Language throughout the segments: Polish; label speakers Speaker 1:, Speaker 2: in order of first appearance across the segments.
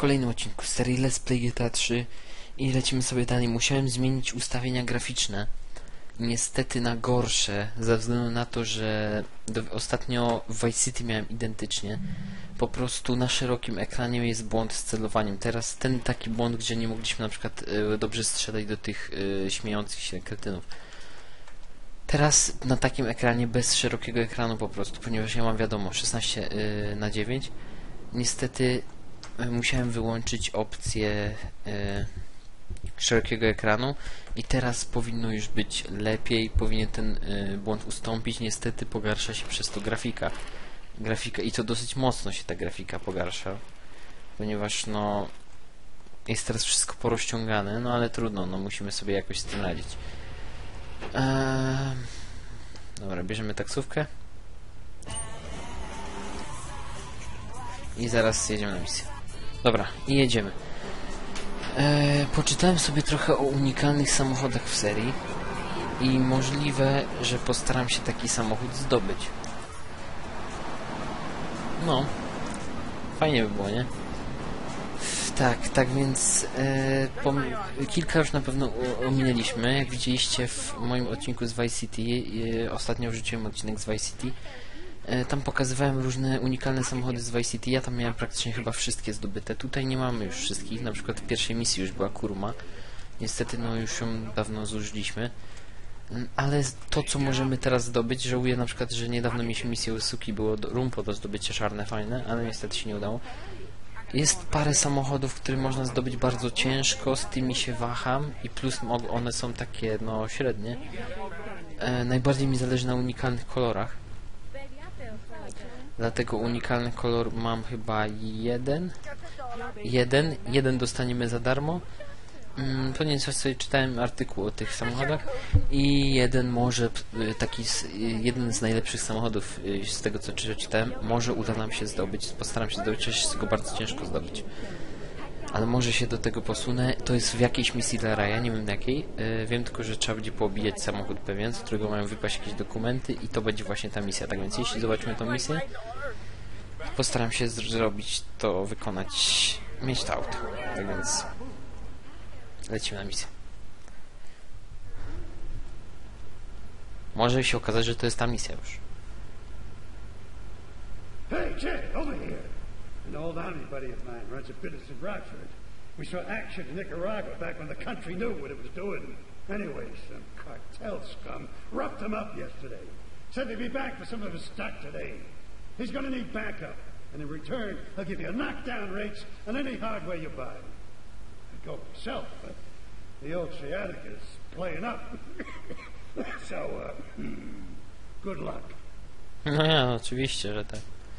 Speaker 1: kolejnym odcinku z serii Let's Play GTA 3 i lecimy sobie dalej. Musiałem zmienić ustawienia graficzne, niestety na gorsze, ze względu na to, że ostatnio w Vice City miałem identycznie. Po prostu na szerokim ekranie jest błąd z celowaniem. Teraz ten taki błąd, gdzie nie mogliśmy na przykład dobrze strzelać do tych śmiejących się kretynów. Teraz na takim ekranie, bez szerokiego ekranu po prostu, ponieważ ja mam wiadomo 16:9, niestety musiałem wyłączyć opcję szerokiego ekranu i teraz powinno już być lepiej, powinien ten błąd ustąpić. Niestety pogarsza się przez to grafika i to dosyć mocno się ta grafika pogarsza, ponieważ no jest teraz wszystko porozciągane, no ale trudno, no musimy sobie jakoś z tym radzić. Dobra, bierzemy taksówkę i zaraz jedziemy na misję. Dobra, i jedziemy. Poczytałem sobie trochę o unikalnych samochodach w serii i możliwe, że postaram się taki samochód zdobyć. No, fajnie by było, nie? Tak więc kilka już na pewno ominęliśmy. Jak widzieliście w moim odcinku z Vice City, ostatnio wrzuciłem odcinek z Vice City, tam pokazywałem różne unikalne samochody z Vice City. Ja tam miałem praktycznie chyba wszystkie zdobyte. Tutaj nie mamy już wszystkich. Na przykład w pierwszej misji już była Kuruma. Niestety no już ją dawno zużyliśmy. Ale to, co możemy teraz zdobyć, żałuję na przykład, że niedawno mieliśmy misję Usuki, było rumpo do zdobycia czarne, fajne, ale niestety się nie udało. Jest parę samochodów, które można zdobyć bardzo ciężko, z tymi się waham i plus one są takie, no, średnie. Najbardziej mi zależy na unikalnych kolorach. Dlatego unikalny kolor mam chyba jeden dostaniemy za darmo. To nie sobie czytałem artykuł o tych samochodach i jeden może, jeden z najlepszych samochodów z tego co czytałem, może uda nam się zdobyć. Postaram się zdobyć, jest go bardzo ciężko zdobyć. Ale może się do tego posunę. To jest w jakiejś misji dla Raya, nie wiem jakiej. Wiem tylko, że trzeba będzie poobijać samochód pewien, z którego mają wypaść jakieś dokumenty i to będzie właśnie ta misja. Tak więc jeśli zobaczymy tą misję, postaram się zrobić to, wykonać, mieć to auto. Tak więc lecimy na misję. Może się okazać, że to jest ta misja już.
Speaker 2: Hey, Jay, over here. An old army buddy of mine runs a business in Rockford. We saw action in Nicaragua back when the country knew what it was doing. Anyway, some cartel scum roughed him up yesterday. Said they'd be back for some of his stock today. He's gonna need backup, and in return, he'll give you knockdown rates on any hardware you buy. Go myself, but the old sciatic is playing up. So, good luck.
Speaker 1: No ja, oczywiście, że tak.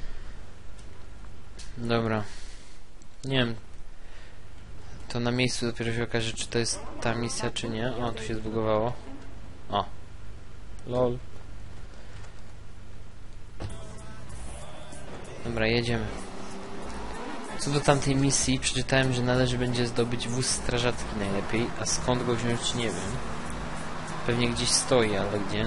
Speaker 1: Dobra. Nie wiem. To na miejscu dopiero się okaże, czy to jest ta misja, czy nie. O, tu się zbugowało. O. Lol. Dobra, jedziemy. Co do tamtej misji, przeczytałem, że należy będzie zdobyć wóz strażacki najlepiej, a skąd go wziąć nie wiem. Pewnie gdzieś stoi, ale gdzie?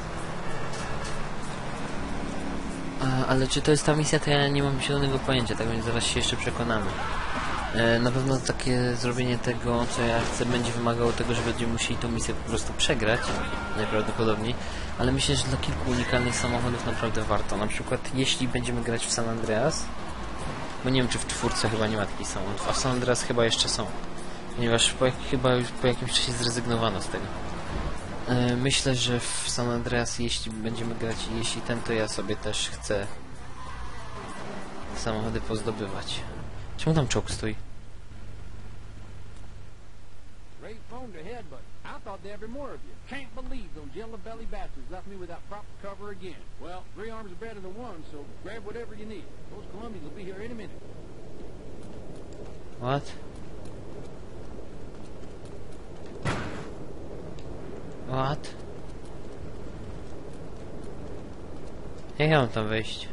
Speaker 1: Ale czy to jest ta misja, to ja nie mam zielonego pojęcia, tak więc zaraz się jeszcze przekonamy. Na pewno takie zrobienie tego, co ja chcę, będzie wymagało tego, że będziemy musieli tą misję po prostu przegrać, najprawdopodobniej, ale myślę, że dla kilku unikalnych samochodów naprawdę warto. Na przykład jeśli będziemy grać w San Andreas, bo nie wiem, czy w czwórce chyba nie ma takich samochodów, a w San Andreas chyba jeszcze są, ponieważ chyba już po jakimś czasie zrezygnowano z tego. Myślę, że w San Andreas, jeśli będziemy grać i jeśli to ja sobie też chcę samochody pozdobywać. Czemu tam czołg stoi? What? What? Jak ja mam tam wejść?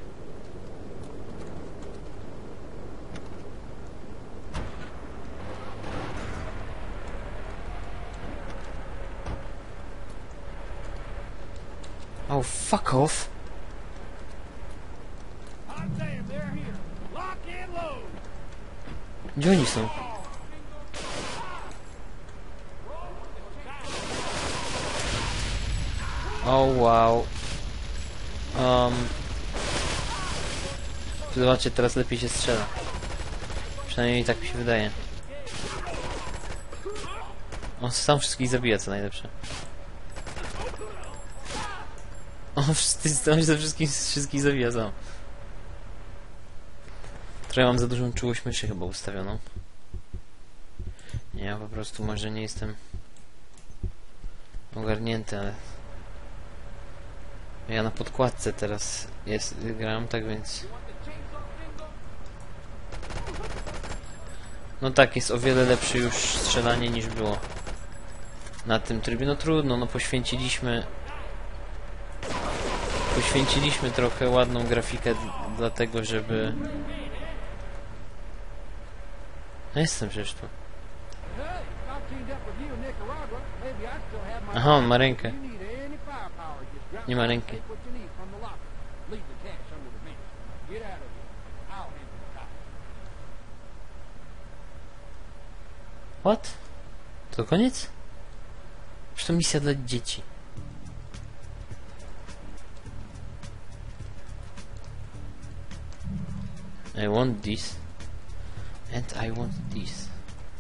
Speaker 1: Oh, fuck off! Gdzie oni są? O wow. Zobaczcie, teraz lepiej się strzela. Przynajmniej tak mi się wydaje. On sam wszystkich zabija, co najlepsze. On ze wszystkich zabija sam. Trochę mam za dużą czułość myszy chyba ustawioną. Nie, ja po prostu może nie jestem ogarnięty, ale... Ja na podkładce teraz gram, tak więc... No tak, jest o wiele lepsze już strzelanie niż było na tym trybie. No trudno, no poświęciliśmy trochę ładną grafikę dlatego, żeby... No jestem przecież tu. Aha, on ma rękę. Nie ma ręki. What? To koniec? Czy to misja dla dzieci? I want this. And I want this.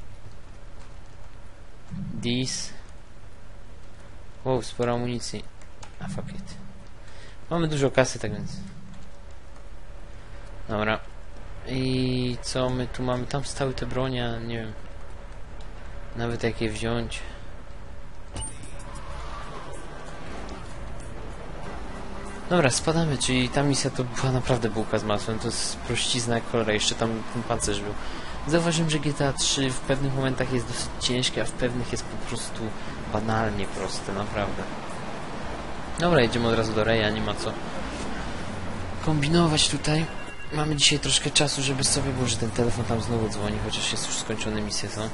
Speaker 1: This. Wow, sporo amunicji. A fuck it. Mamy dużo kasy, tak więc. Dobra. I co my tu mamy? Tam stały te bronie, nie wiem. Nawet jak je wziąć. Dobra, spadamy, czyli ta misja to była naprawdę bułka z masłem. To jest prościzna jak cholera, jeszcze tam ten pancerz był. Zauważyłem, że GTA 3 w pewnych momentach jest dosyć ciężkie, a w pewnych jest po prostu banalnie proste, naprawdę. Dobra, jedziemy od razu do Reja, nie ma co kombinować tutaj. Mamy dzisiaj troszkę czasu, żeby sobie, bo że ten telefon tam znowu dzwoni, chociaż jest już skończone misje są.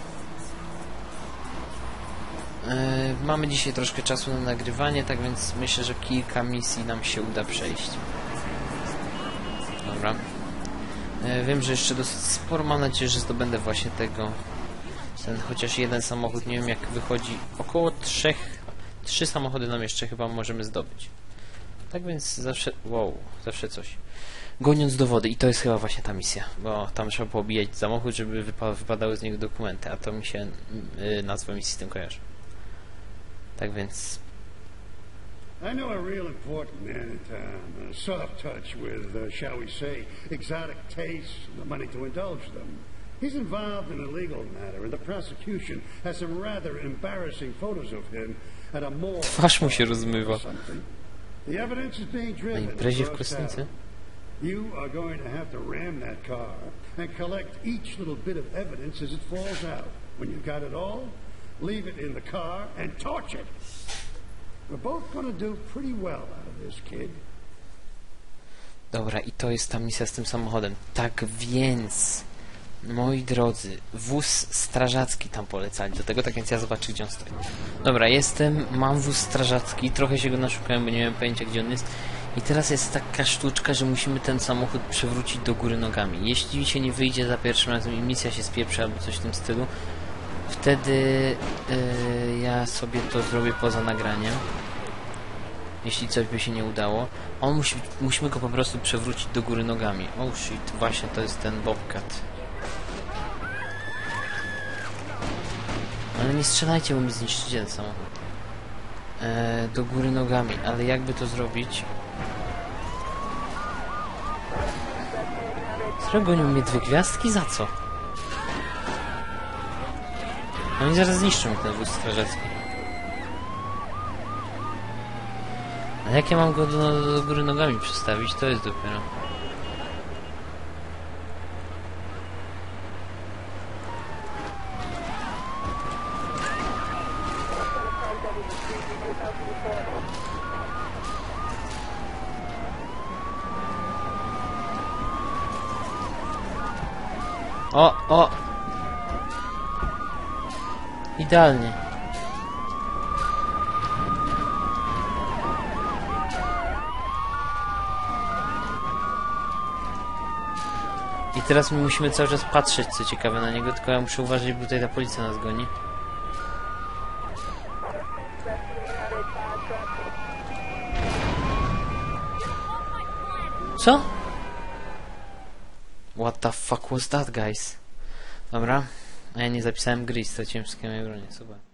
Speaker 1: Mamy dzisiaj troszkę czasu na nagrywanie, tak więc myślę, że kilka misji nam się uda przejść. Dobra. Wiem, że jeszcze dosyć sporo, mam nadzieję, że zdobędę właśnie tego. Chociaż jeden samochód, nie wiem jak wychodzi, około 3 samochody nam jeszcze chyba możemy zdobyć. Tak więc zawsze, wow, zawsze coś. Goniąc do wody, i to jest chyba właśnie ta misja, bo tam trzeba poobijać samochód, żeby wypadały z niego dokumenty, a to mi się nazwa misji z tym kojarzy. Tak więc...
Speaker 2: I know a real important man in town, a soft touch with, shall we say, exotic tastes and the money to indulge them. He's involved in a legal matter, and the prosecution has some rather embarrassing photos of him at a mall.
Speaker 1: Twarz mu się rozmywa.
Speaker 2: The evidence is being driven.
Speaker 1: Na imprezie w Krosnicy?
Speaker 2: You are going to have to ram that car and collect each little bit of evidence as it falls out. When you've got it all, leave it in the car and torch it. We're both going to do pretty well out of this, kid.
Speaker 1: Dobra, i to jest ta misja z tym samochodem. Tak więc, moi drodzy, wóz strażacki tam polecali. Do tego, tak więc ja zobaczę, gdzie on stoi. Dobra, mam wóz strażacki, trochę się go naszukałem, bo nie miałem pojęcia, gdzie on jest. I teraz jest taka sztuczka, że musimy ten samochód przewrócić do góry nogami. Jeśli mi się nie wyjdzie za pierwszym razem i misja się spieprzy albo coś w tym stylu, wtedy ja sobie to zrobię poza nagraniem. Jeśli coś by się nie udało. Musimy go po prostu przewrócić do góry nogami. Oh shit, właśnie to jest ten Bobcat. Ale nie strzelajcie, bo mi zniszczycie ten samochód. Do góry nogami, ale jakby to zrobić? Gonią mnie 2 gwiazdki? Za co? Oni zaraz zniszczą ten wóz strażacki. A jak ja mam go do góry nogami przestawić? To jest dopiero. O! Idealnie. I teraz my musimy cały czas patrzeć, co ciekawe, na niego, tylko ja muszę uważać, bo tutaj ta policja nas goni. Co? What the fuck was that, guys? Dobra. A ja nie zapisałem gry i straciłem wszystkie moje bronie, super.